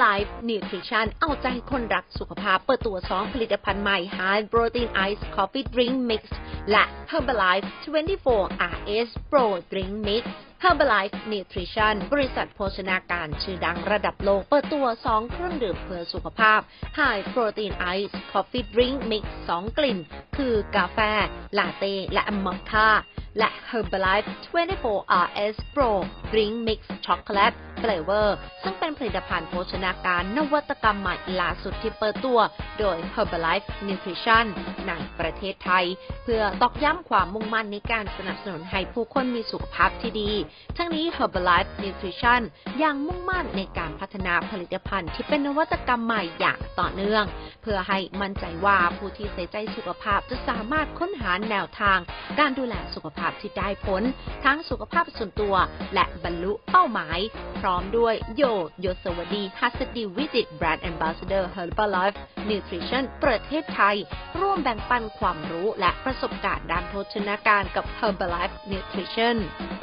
Herbalife Nutrition เอาใจคนรักสุขภาพเปิดตัว2ผลิตภัณฑ์ใหม่ High Protein Ice Coffee Drink Mix และ Herbalife 24 RS Pro Drink Mix Herbalife Nutrition บริษัทโภชนาการชื่อดังระดับโลกเปิดตัว2เครื่องดื่มเพื่อสุขภาพ High Protein Ice Coffee Drink Mix 2 กลิ่นคือกาแฟลาเต้และมอคค่าและ Herbalife 24 RS Pro Drink Mix Chocolate Flavor ซึ่งเป็นผลิตภัณฑ์โภชนาการนวัตกรรมใหม่ล่าสุดที่เปิดตัวโดย Herbalife Nutrition ในประเทศไทยเพื่อตอกย้ำความมุ่งมั่นในการสนับสนุนให้ผู้คนมีสุขภาพที่ดีทั้งนี้ Herbalife Nutrition ยังมุ่งมั่นในการพัฒนาผลิตภัณฑ์ที่เป็นนวัตกรรมใหม่อย่างต่อเนื่องเพื่อให้มั่นใจว่าผู้ที่ใส่ใจสุขภาพจะสามารถค้นหาแนวทางการดูแลสุขภาพที่ได้ผลทั้งสุขภาพส่วนตัวและบรรลุเป้าหมายพร้อมด้วยโยศวดีหัสดีวิจิตร Brand Ambassador Herbalife Nutrition ประเทศไทยร่วมแบ่งปันความรู้และประสบการณ์ด้านโภชนาการกับ Herbalife Nutrition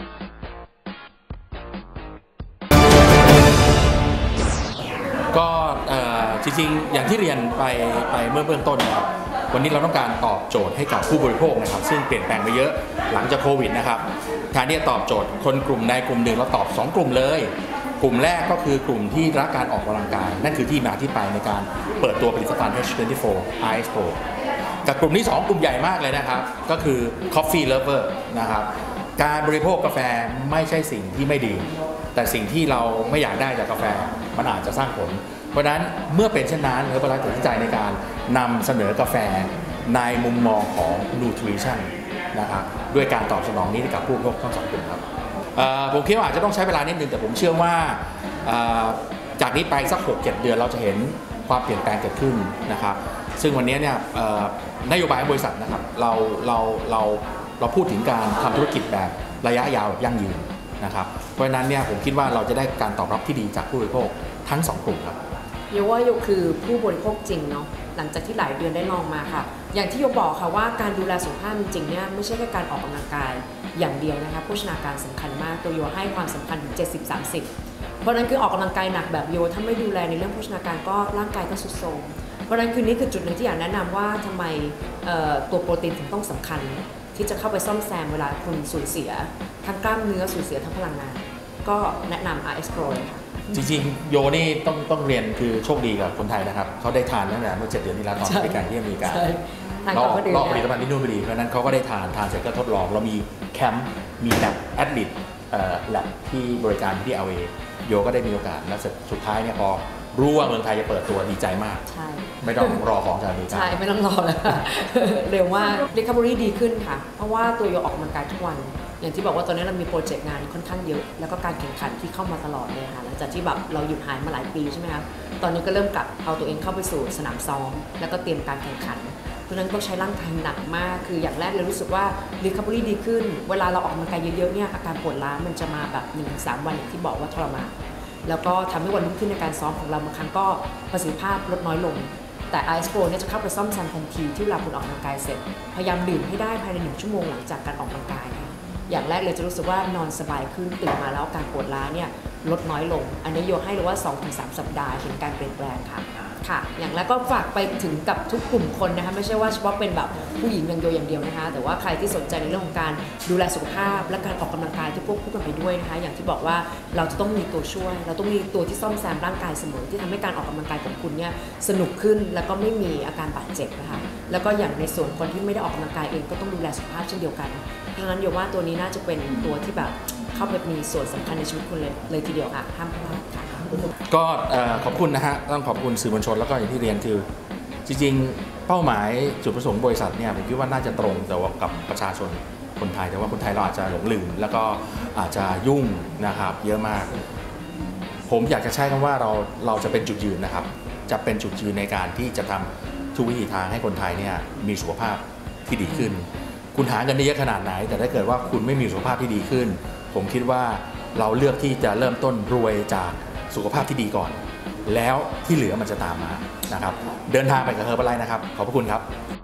ก็จริงๆอย่างที่เรียนไปเมื่อเบื้องต้นนะครับวันนี้เราต้องการตอบโจทย์ให้กับผู้บริโภคนะครับซึ่งเปลี่ยนแปลงไปเยอะหลังจากโควิดนะครับแทนที่จะตอบโจทย์คนกลุ่มใดกลุ่มหนึ่งเราตอบ2กลุ่มเลยกลุ่มแรกก็คือกลุ่มที่รักการออกกำลังกายนั่นคือที่มาที่ไปในการเปิดตัวผลิตภัณฑ์ H24 RS Pro กับกลุ่มที่2กลุ่มใหญ่มากเลยนะครับก็คือ Coffee Lover นะครับการบริโภคกาแฟไม่ใช่สิ่งที่ไม่ดีแต่สิ่งที่เราไม่อยากได้จากกาแฟมันอาจจะสร้างผลเพราะฉะนั้นเมื่อเป็นเช่นนั้นHerbalifeตัดสินใจในการนำเสนอกาแฟในมุมมองของ Nutrition นะครับด้วยการตอบสนองนี้ให้กับผู้บริโภคทั้ง2กลุ่มครับผมคิดว่าอาจจะต้องใช้เวลานิดนึงแต่ผมเชื่อว่าจากนี้ไปสัก 6-7 เดือนเราจะเห็นความเปลี่ยนแปลงเกิดขึ้นนะครับซึ่งวันนี้เนี่ยนโยบายบริษัทนะครับเราพูดถึงการทำธุรกิจแบบระยะยาวยั่งยืนนะครับเพราะฉะนั้นเนี่ยผมคิดว่าเราจะได้การตอบรับที่ดีจากผู้บริโภคทั้ง2กลุ่มครับโยว่าโยคือผู้บริโภคจริงเนาะหลังจากที่หลายเดือนได้ลองมาค่ะอย่างที่โยบอกค่ะว่าการดูแลสุขภาพจริงเนี่ยไม่ใช่แค่การออกกำลังกายอย่างเดียวนะคะโภชนาการสำคัญมากตัวโยให้ความสำคัญถึง 70-30 เพราะนั้นคือออกกำลังกายหนักแบบโยถ้าไม่ดูแลในเรื่องโภชนาการก็ร่างกายก็ทรุดโทรมเพราะนั้นคือนี่คือจุดหนึ่งที่อยากแนะนำว่าทำไมตัวโปรตีนถึงต้องสำคัญที่จะเข้าไปซ่อมแซมเวลาคุณสูญเสียทั้งกล้ามเนื้อสูญเสียทั้งพลังงานก็แนะนำ RS Pro เลยค่ะจริงๆโยนี่ต้องเรียนคือโชคดีกับคนไทยนะครับเขาได้ทานตั้งแต่เมื่อ7 เดือนที่แล้วตอนที่การที่อเมริกาเราผลิตภัณฑ์ที่นู่นพอดีเพราะนั้นเขาก็ได้ทานเสร็จก็ทดลองเรามีแคมป์มีแลบแอดลิทแลบที่บริการที่ LA โยก็ได้มีโอกาสแล้วสุดท้ายเนี่ยพอรู้ว่าเมืองไทยจะเปิดตัวดีใจมากไม่ต้องรอของจากอเมริกาใช่ไม่ต้องรอแล้วเร็วว่า recovery ดีขึ้นค่ะเพราะว่าตัวโยออกกำลังกายทุกวันอย่างที่บอกว่าตอนนี้เรามีโปรเจกต์งานค่อนข้างเยอะแล้วก็การแข่งขันที่เข้ามาตลอดเลยค่ะหลังจากที่แบบเราหยุดหายมาหลายปีใช่ไหมคะตอนนี้ก็เริ่มกลับเอาตัวเองเข้าไปสู่สนามซ้อมแล้วก็เตรียมการแข่งขันเพราะฉะนั้นต้องใช้ร่างกายหนักมากคืออย่างแรกเลยรู้สึกว่า recovery ดีขึ้นเวลาเราออกกำลังกายเยอะๆเนี่ยอาการปวดล้ามันจะมาแบบ 1-3 วันอย่างที่บอกว่าทรมานแล้วก็ทำให้วันรุ่งขึ้นในการซ้อมของเราบางครั้งก็ประสิทธิภาพลดน้อยลงแต่ RS Pro เนี่ยจะเข้าไปซ่อมแซมทันทีที่เวลาคุณออกกำลังกายเสร็จพยายามดื่มให้ได้ภายใน1 ชั่วโมงหลังจากการออกกำลังกายอย่างแรกเลยจะรู้สึกว่านอนสบายขึ้นตื่นมาแล้วการปวดล้าเนี่ยลดน้อยลงอันนี้โยให้เลยว่า 2-3 สัปดาห์เห็นการเปลี่ยนแปลงค่ะอย่างแรกก็ฝากไปถึงกับทุกกลุ่มคนนะคะไม่ใช่ว่าเฉพาะเป็นแบบผู้หญิงอย่างโยอย่างเดียวนะคะแต่ว่าใครที่สนใจในเรื่องของการดูแลสุขภาพและการออกกำลังกายที่ควบคู่กันไปด้วยนะคะอย่างที่บอกว่าเราจะต้องมีตัวช่วยเราต้องมีตัวที่ซ่อมแซมร่างกายเสมอที่ทำให้การออกกำลังกายของคุณเนี่ยสนุกขึ้นแล้วก็ไม่มีอาการบาดเจ็บนะคะแล้วก็อย่างในส่วนคนที่ไม่ได้ออกกำลังกายเองก็ต้องดูแลสุขภาพเช่นเดียวกันเพราะฉะนั้นโยว่าตัวนี้น่าจะเป็นตัวที่แบบเข้าไปมีส่วนสำคัญในชีวิตคุณเลยทีเดียวค่ะห้ามพลาดค่ะก็ขอบคุณนะฮะต้องขอบคุณสื่อมวลชนแล้วก็อย่างที่เรียนคือจริงๆเป้าหมายจุดประสงค์บริษัทเนี่ยผมคิดว่าน่าจะตรงแต่ว่ากับประชาชนคนไทยแต่ว่าคนไทยเราอาจจะหลงลืมแล้วก็อาจจะยุ่งนะครับเยอะมากผมอยากจะใช้คำว่าเราจะเป็นจุดยืนนะครับจะเป็นจุดยืนในการที่จะทำทุกวิถีทางให้คนไทยเนี่ยมีสุขภาพที่ดีขึ้นคุณหาเงินได้เยอะขนาดไหนแต่ถ้าเกิดว่าคุณไม่มีสุขภาพที่ดีขึ้นผมคิดว่าเราเลือกที่จะเริ่มต้นรวยจากสุขภาพที่ดีก่อนแล้วที่เหลือมันจะตามมานะครับเดินทางไปกับHerbalifeนะครับขอบพระคุณครับ